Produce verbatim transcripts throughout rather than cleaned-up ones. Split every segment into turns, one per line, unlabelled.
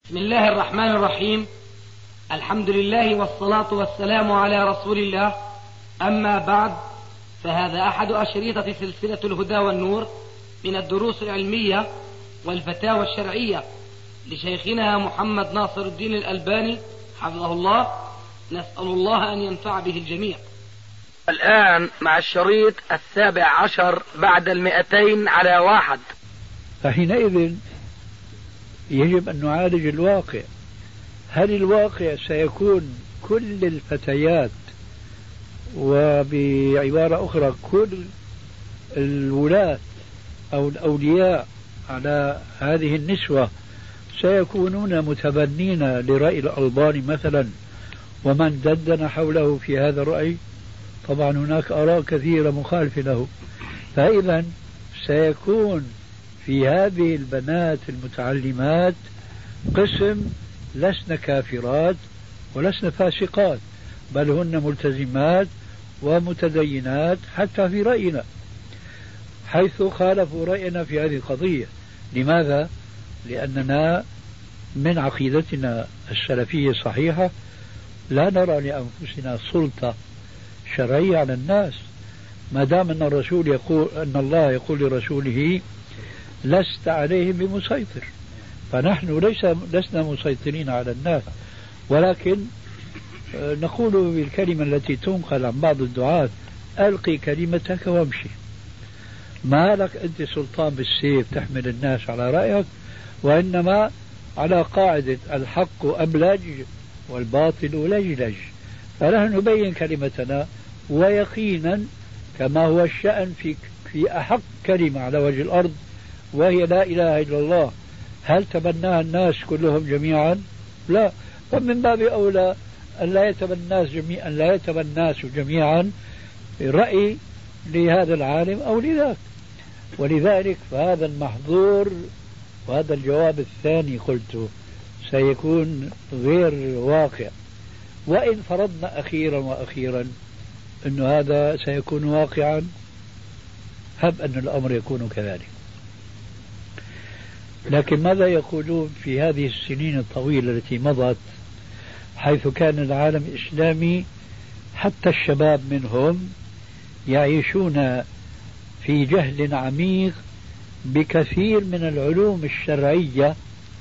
بسم الله الرحمن الرحيم. الحمد لله والصلاة والسلام على رسول الله. أما بعد، فهذا أحد أشريطة سلسلة الهدى والنور من الدروس العلمية والفتاوى الشرعية لشيخنا محمد ناصر الدين الألباني حفظه الله. نسأل الله أن ينفع به الجميع. الآن مع الشريط السابع عشر بعد المئتين على واحد.
فحينئذ يجب أن نعالج الواقع. هل الواقع سيكون كل الفتيات، وبعبارة أخرى كل الولاة أو الأولياء على هذه النسوة سيكونون متبنين لرأي الألباني مثلا ومن دندن حوله في هذا الرأي؟ طبعا هناك آراء كثيرة مخالفة له. فإذا سيكون في هذه البنات المتعلمات قسم لسن كافرات ولسن فاسقات، بل هن ملتزمات ومتدينات حتى في رأينا، حيث خالفوا رأينا في هذه القضية. لماذا؟ لأننا من عقيدتنا السلفية الصحيحة لا نرى لأنفسنا سلطة شرعية على الناس، ما دام أن الرسول يقول أن الله يقول لرسوله لست عليهم بمسيطر، فنحن ليس لسنا مسيطرين على الناس، ولكن نقول بالكلمة التي تنقل عن بعض الدعاة: ألقي كلمتك وامشي. ما لك أنت سلطان بالسيف تحمل الناس على رأيك، وإنما على قاعدة الحق أبلج والباطل لجلج. فنحن نبين كلمتنا، ويقينا كما هو الشأن في في أحق كلمة على وجه الأرض وهي لا إله إلا الله. هل تبناها الناس كلهم جميعا؟ لا. فمن باب أولى أن لا يتبنى الناس جميعا لا يتبنى الناس جميعا رأي لهذا العالم أو لذاك. ولذلك فهذا المحظور، وهذا الجواب الثاني قلت سيكون غير واقع. وإن فرضنا أخيرا وأخيرا أن هذا سيكون واقعا، هب أن الأمر يكون كذلك. لكن ماذا يقولون في هذه السنين الطويلة التي مضت، حيث كان العالم الإسلامي حتى الشباب منهم يعيشون في جهل عميق بكثير من العلوم الشرعية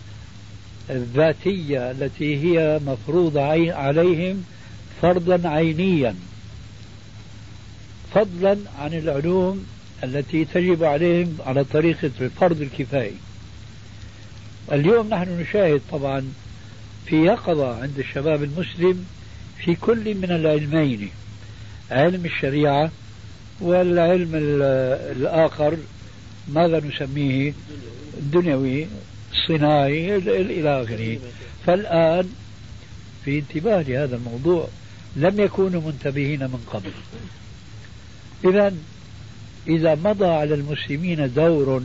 الذاتية التي هي مفروضة عليهم فرضا عينيا، فضلا عن العلوم التي تجب عليهم على طريقة الفرض الكفائي. اليوم نحن نشاهد طبعا في يقظة عند الشباب المسلم في كل من العلمين، علم الشريعة والعلم الآخر ماذا نسميه، الدنيوي الصناعي إلى آخره. فالآن في انتباه لهذا الموضوع، لم يكونوا منتبهين من قبل. إذن إذا مضى على المسلمين دور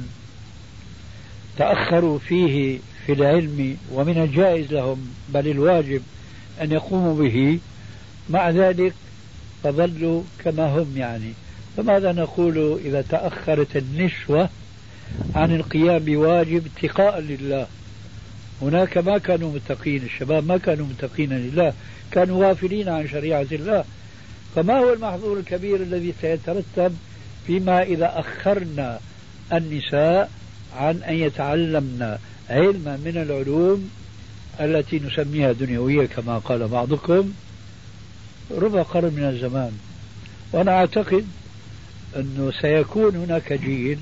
تأخروا فيه في العلم ومن الجائز لهم بل الواجب أن يقوموا به، مع ذلك فظلوا كما هم يعني. فماذا نقول إذا تأخرت النسوة عن القيام بواجب اتقاء لله؟ هناك ما كانوا متقين، الشباب ما كانوا متقين لله، كانوا غافلين عن شريعة الله. فما هو المحظور الكبير الذي سيترتب فيما إذا أخرنا النساء عن أن يتعلمن علما من العلوم التي نسميها دنيوية كما قال بعضكم ربع قرن من الزمان؟ وأنا أعتقد أنه سيكون هناك جيل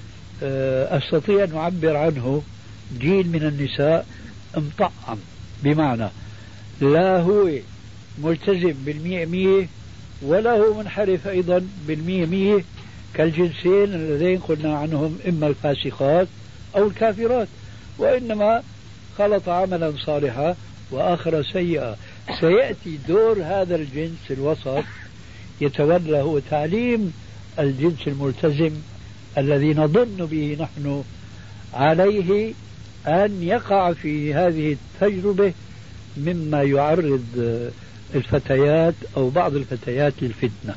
أستطيع أن أعبر عنه جيل من النساء مطعم، بمعنى لا هو ملتزم بالمئة مئة ولا هو منحرف أيضا بالمئة مئة، كالجنسين اللذين قلنا عنهم إما الفاسقات أو الكافرات، وإنما خلط عملا صالحا وآخر سيئا. سيأتي دور هذا الجنس الوسط يتولى هو تعليم الجنس الملتزم الذي نظن به نحن عليه أن يقع في هذه التجربة مما يعرض الفتيات أو بعض الفتيات للفتنة.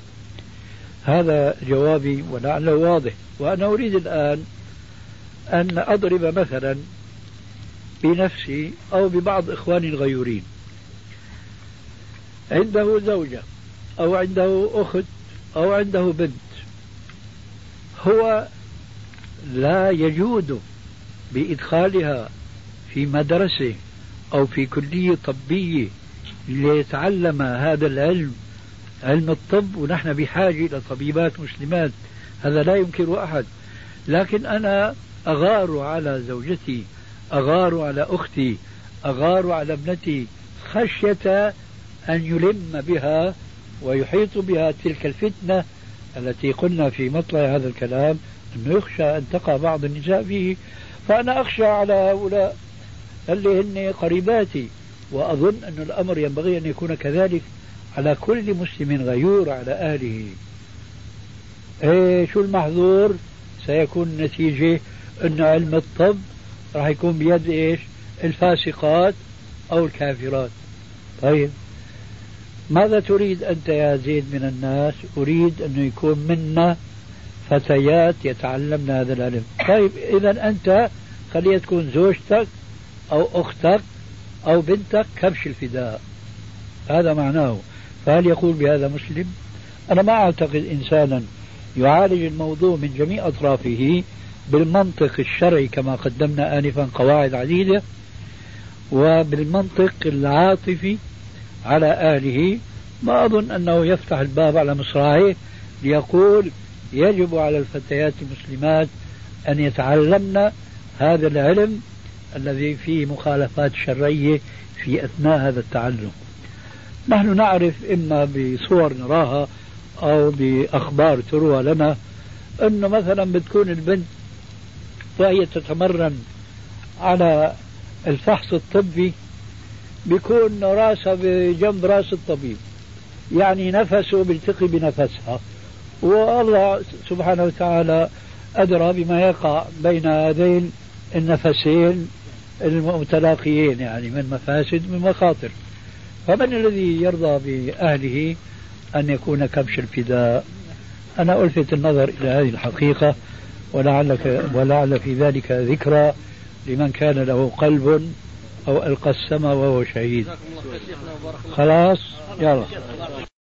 هذا جوابي ولعله واضح. وأنا أريد الآن أن أضرب مثلا بنفسي أو ببعض إخواني الغيورين عنده زوجة أو عنده أخت أو عنده بنت، هو لا يجود بإدخالها في مدرسة أو في كلية طبية ليتعلم هذا العلم، علم الطب، ونحن بحاجة إلى طبيبات مسلمات، هذا لا ينكر أحد. لكن أنا أغار على زوجتي، أغار على أختي، أغار على ابنتي خشية أن يلم بها ويحيط بها تلك الفتنة التي قلنا في مطلع هذا الكلام أنه يخشى أن تقع بعض النساء فيه. فأنا أخشى على هؤلاء اللي هن قريباتي، وأظن أن الأمر ينبغي أن يكون كذلك على كل مسلم غيور على أهله. إيه شو المحظور؟ سيكون النتيجة أن علم الطب راح يكون بيد إيش؟ الفاسقات أو الكافرات. طيب ماذا تريد أنت يا زيد من الناس؟ أريد أنه يكون منا فتيات يتعلمن هذا العلم. طيب إذا أنت خليها تكون زوجتك أو أختك أو بنتك كبش الفداء، هذا معناه. فهل يقول بهذا مسلم؟ أنا ما أعتقد إنسانا يعالج الموضوع من جميع أطرافه بالمنطق الشرعي كما قدمنا آنفا قواعد عديدة، وبالمنطق العاطفي على أهله. ما أظن أنه يفتح الباب على مصراعيه ليقول يجب على الفتيات المسلمات أن يتعلمن هذا العلم الذي فيه مخالفات شرعية في أثناء هذا التعلم. نحن نعرف إما بصور نراها أو بأخبار تروى لنا أنه مثلا بتكون البنت وهي تتمرن على الفحص الطبي بيكون راسها بجنب راس الطبيب، يعني نفسه بيلتقي بنفسها، والله سبحانه وتعالى أدرى بما يقع بين هذين النفسين المتلاقيين، يعني من مفاسد من مخاطر. فمن الذي يرضى بأهله أن يكون كبش الفداء؟ أنا ألفت النظر إلى هذه الحقيقة، ولعلك ولعل في ذلك ذكرى لمن كان له قلب أو ألقى السما وهو شهيد. خلاص يلا.